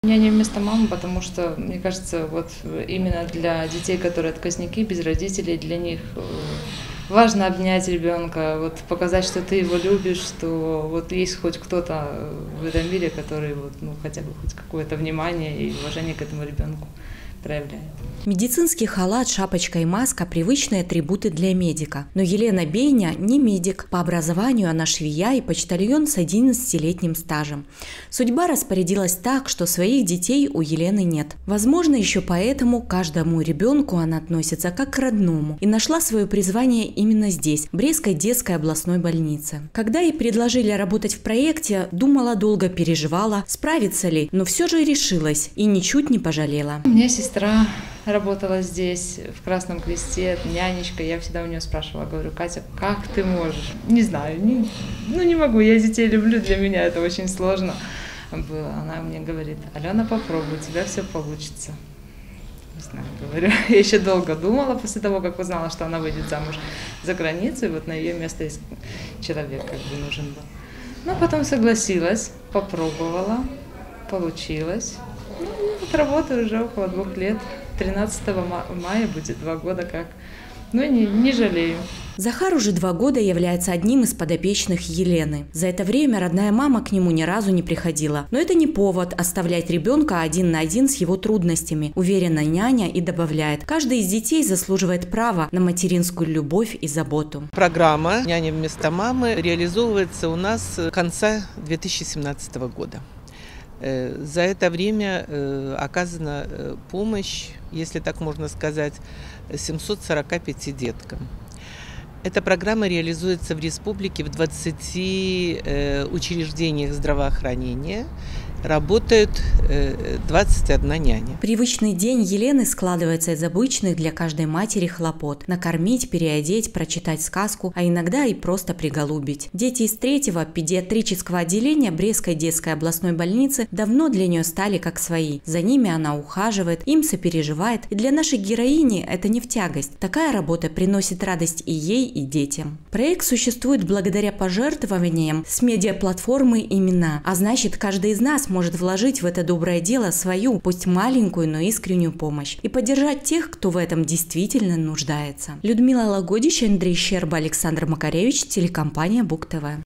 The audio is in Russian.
Няня вместо мамы, потому что, мне кажется, вот именно для детей, которые отказники, без родителей, для них важно обнять ребенка, вот показать, что ты его любишь, что вот есть хоть кто-то в этом мире, который вот, ну, хотя бы хоть какое-то внимание и уважение к этому ребенку проявляет. Медицинский халат, шапочка и маска – привычные атрибуты для медика. Но Елена Бейня не медик. По образованию она швея и почтальон с 11-летним стажем. Судьба распорядилась так, что своих детей у Елены нет. Возможно, еще поэтому к каждому ребенку она относится как к родному и нашла свое призвание именно здесь, в Брестской детской областной больнице. Когда ей предложили работать в проекте, думала долго, переживала, справится ли, но все же решилась и ничуть не пожалела. У меня сестра работала здесь, в Красном Кресте, нянечкой. Я всегда у нее спрашивала, говорю: Катя, как ты можешь? Не знаю, не могу, я детей люблю, для меня это очень сложно было. Она мне говорит: Алена, попробуй, у тебя все получится. Не знаю, говорю. Я еще долго думала после того, как узнала, что она выйдет замуж за границу, и вот на ее место человек как бы нужен был. Но потом согласилась, попробовала, получилось. Ну, вот работаю уже около 2 лет. 13 мая будет 2 года как. Но не жалею. Захар уже 2 года является одним из подопечных Елены. За это время родная мама к нему ни разу не приходила. Но это не повод оставлять ребенка один на один с его трудностями, уверена няня и добавляет: каждый из детей заслуживает права на материнскую любовь и заботу. Программа «Няня вместо мамы» реализовывается у нас с конца 2017 года. За это время оказана помощь, если так можно сказать, 745 деткам. Эта программа реализуется в республике в 20 учреждениях здравоохранения. Работают 21 няня. Привычный день Елены складывается из обычных для каждой матери хлопот. Накормить, переодеть, прочитать сказку, а иногда и просто приголубить. Дети из 3-го педиатрического отделения Брестской детской областной больницы давно для нее стали как свои. За ними она ухаживает, им сопереживает. И для нашей героини это не в тягость. Такая работа приносит радость и ей, и детям. Проект существует благодаря пожертвованиям с медиаплатформы «Имена». А значит, каждый из нас может вложить в это доброе дело свою, пусть маленькую, но искреннюю помощь и поддержать тех, кто в этом действительно нуждается. Людмила Лагодич, Андрей Щерба, Александр Макаревич, телекомпания Буг ТВ.